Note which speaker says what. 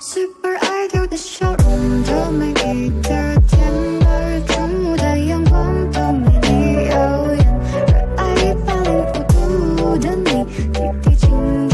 Speaker 1: Super Idol 的笑容都美丽的天而出的阳光都美丽耀眼，热爱80复古的你，滴滴青春。